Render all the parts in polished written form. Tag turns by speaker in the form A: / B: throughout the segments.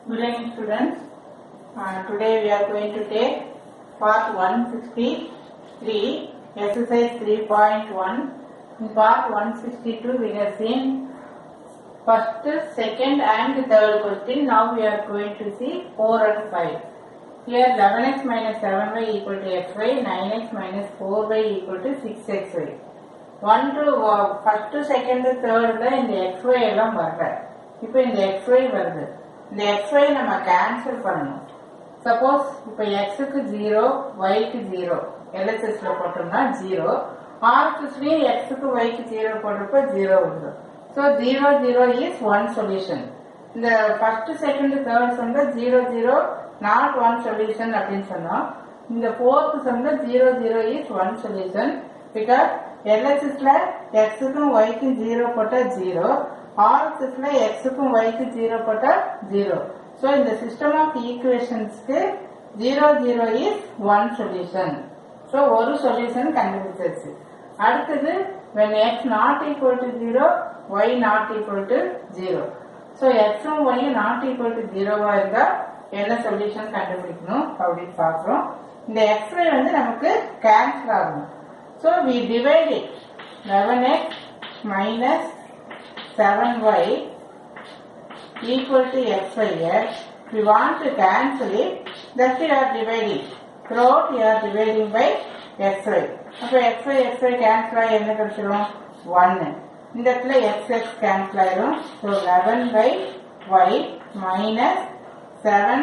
A: Good evening, students. Today we are going to take part 163, exercise 3.1. In part 162, we have seen first, second, and third question. Now we are going to see 4 and 5. Here 11x minus 7y equal to xy, 9x minus 4y equal to 6xy. 1 to first, second, third இந்த xy எல்லாம் வரல. இப்போ இந்த xy வருது. இந்த xy நம்ம cancel பண்ணணும். Suppose இப்போ x க்கு 0, y க்கு 0. LHS ல போட்டோம்னா 0. RHSலயும் x க்கு y க்கு 0 போடுறப்ப 0 வருது. So 0 0 is one solution. இந்த first, second, third sum 0 0 not one solution அப்படின்னு சொன்னோம். இந்த fourth sum 0 0 is one solution because LHS ல x க்கும் y க்கும் 0 போட்டா 0, RHS ல x க்கும் y க்கு 0 போட்டா 0. So in the system of equations க்கு 0 0 is one solution. So ஒரு solution கண்டுபிடிச்சாச்சு. அடுத்தது when x not equal to 0, y not equal to 0. So x um y not equal to 0 வா இருந்தா என்ன solution கண்டுபிடிக்கணும் அப்படின்னு பார்க்கிறோம். இந்த xy நமக்கு cancel ஆகும். So we divide it. 11x minus 7y equal to xy. We want to cancel it. Thus we are dividing. Throughout we are dividing by xy. அப்போ xy xy cancel ஆகி என்ன கிடைச்சிரும் 1. இந்த இடத்துல xx cancel ஆயிரும். So 11 by y minus 7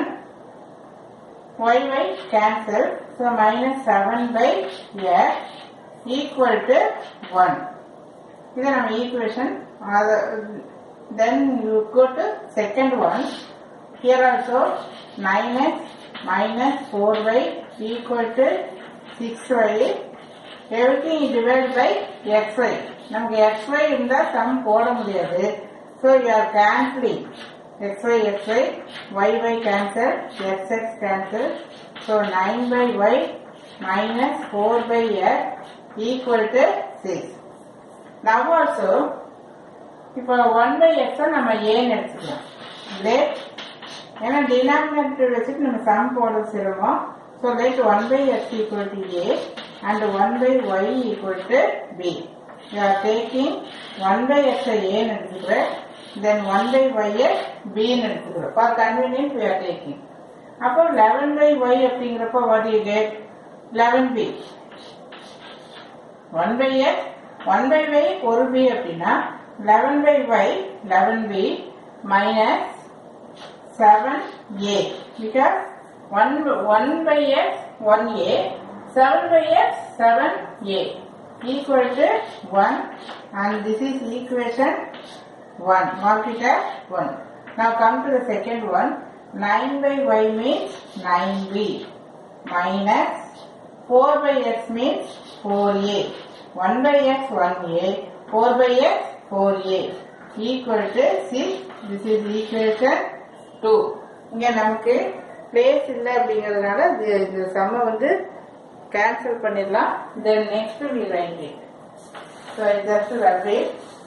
A: y cancel. So minus 7 by x equal to 1. This is our equation. Then you go to second one. Here also 9x minus 4y equal to 6y. Everything is divided by xy. நமக்கு xy இருந்தா sum போட முடியாது. So you are cancelling xy y cancel, xx cancel. So 9 by y minus 4 by x equal to 6. Now also, இப்போ 1 by x நம்ம ஏன்னு எடுத்துக்கலாம். Let, ஏன்னா denominator வச்சுட்டு நம்ம sum போட சிரமம். So let 1 by x equal to a and 1 by y equal to b. You are taking 1 by x ஏன்னு எடுத்துக்கிறேன். Then 1 by y b ன்னு எடுத்துக்கிறோம். For convenience we are taking. அப்போ 11 by y அப்படிங்கிறப்போ what you get? 11b. 1 by x, 1 by y ஒரு b அப்படின்னா 11 by y 11b minus 7a because 1 by x 1a, 7 by x 7a equal to 1 and this is equation 1. Mark it as 1. Now come to the second one. 9 by y means 9b minus 4 by x means 4a. 1 by x 1a, 4 by x 4a equal to 6. This is equation 2. இங்க நமக்கு place இல்ல அப்படிங்கிறதுனால இந்த sum cancel பண்ணிடலாம். Then next we write it. So just rub it.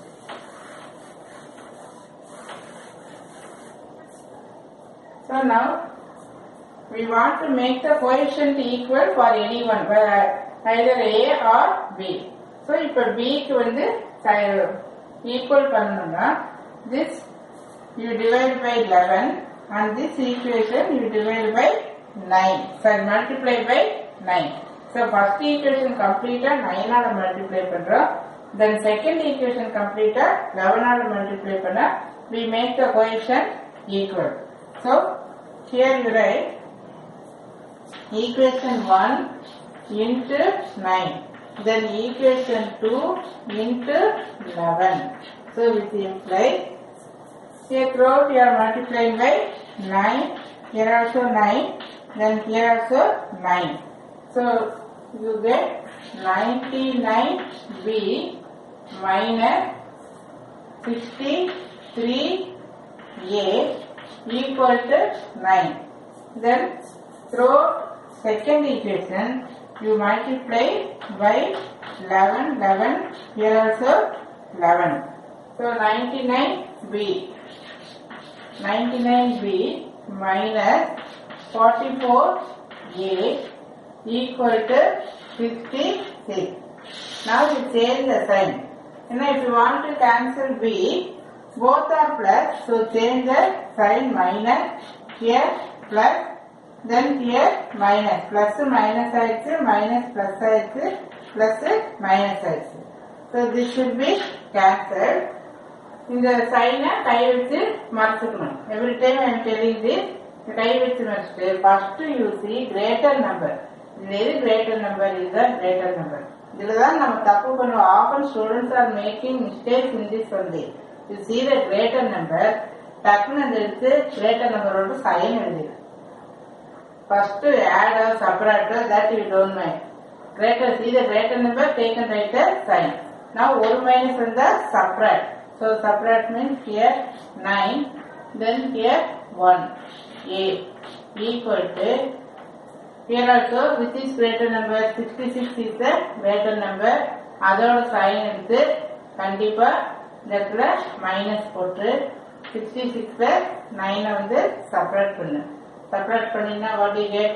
A: So now we want to make the coefficient equal for anyone, either a or b. So இப்போ b க்கு equal பண்ணனும்னா this you divide by 11 and this equation you divide by 9. Sorry, multiply by 9. So first equation complete 9 ஆல multiply பண்றோம். Then second equation complete 11 ஆல multiply பண்ணா we make the coefficient equal. So here you write equation 1 into 9. Then equation 2 into 11. So which implies here throughout you are multiplying by 9. Here also 9. Then here also 9. So you get 99b minus 63a equal to 9. Then throughout second equation you multiply by 11, here also 11. So 99b minus 44a equal to 56. Now we change the sign. If you want to cancel b, both are plus, so change the sign minus, here plus, then here minus. Plus minus ஆயிடுச்சு, minus plus ஆயிடுச்சு, plus minus ஆயிடுச்சு. So this should be cancelled. இந்த சைனை கை வச்சு மறைச்சுக்கணும். Every time I am telling this, கை வச்சு மறைச்சிட்டு first you see greater number. இது எது greater number is the greater number. இதுலதான் நம்ம தப்பு பண்ணுவோம். Often students are making mistakes in this only. You see the greater number, டக்குன்னு அந்த எடுத்து greater number ஓட சைன் எழுதிடும். First add or separate, that you don't mind. Greater, see the greater number, take and write the sign. Now 1 minus in the separate. So separate means here 9, then here 1. A equal to, here also which is greater number, 66 is the greater number. அதோட sign எடுத்து கண்டிப்பா இந்த minus போட்டு 66 9 வந்து separate பண்ணு. Separate பண்ணினா what you get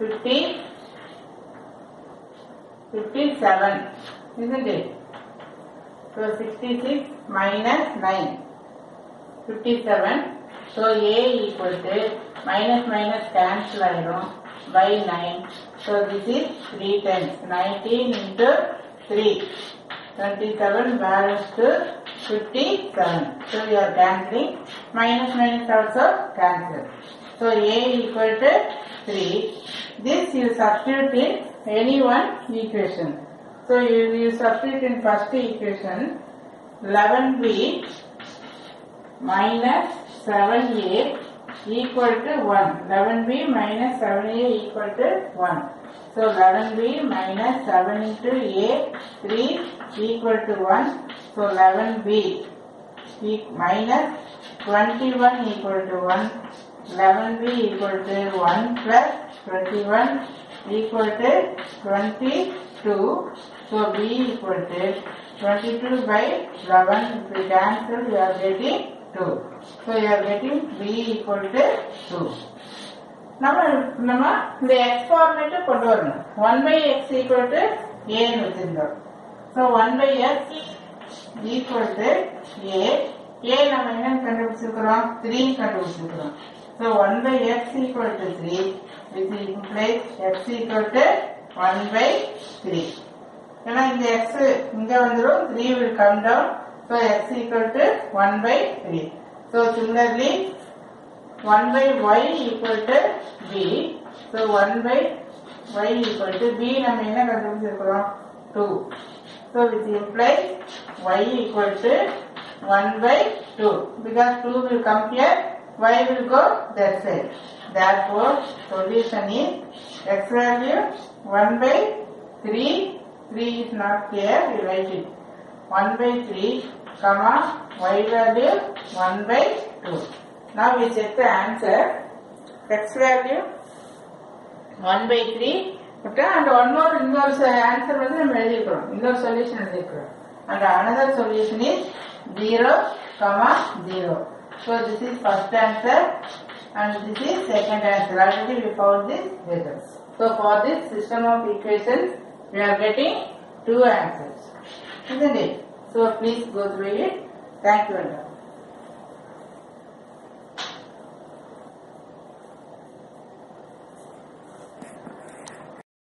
A: 57, isn't it? So 66 minus 9, 57. So a equal to minus minus cancel ஆயிடும் by 9. So this is 3 times 19 into 3, 27 balance to 57. So we are cancelling, minus minus also cancel. So a equal to 3. This you substitute in any one equation. So you substitute in first equation 11b minus 7a equal to 1. 11b minus 7a equal to 1. So 11b minus 7 into a, 3 equal to 1. So 11b minus 21 equal to 1. 11b equal to 1 plus 21 equal to 22. So b equal to 22 by 11. If we cancel, you are getting 2. So you are getting b equal to 2. நம்ம இந்த x format கொண்டு வரணும். 1 by x equal to a ன்னு வச்சிருந்தோம். So 1 by x equal to a. a நம்ம என்ன கண்டுபிடிச்சிருக்கிறோம்? 3 கண்டுபிடிச்சிருக்கிறோம். So 1 by x equal to 3, which implies x equal to 1 by 3. ஏன்னா இந்த x இங்க வந்துடும், 3 will come down. So x equal to 1 by 3. So similarly 1 by y equal to b. So 1 by y equal to b நம்ம என்ன கண்டுபிடிச்சிருக்கிறோம்? 2. So which implies y equal to 1 by 2. Because 2 will come here, y will go that side. Therefore solution is x value 1 by 3. 3 is not here, we write it. 1 by 3, comma, y value 1 by 2. Now we check the answer. X value 1 by 3. And one more answer வந்து நம்ம எழுதிக்கிறோம். இன்னொரு solution எழுதிக்கிறோம். And another solution is 0, comma 0. So this is first answer and this is second answer. Already we found this results. So for this system of equations, we are getting 2 answers, isn't it? So please go through it. Thank you.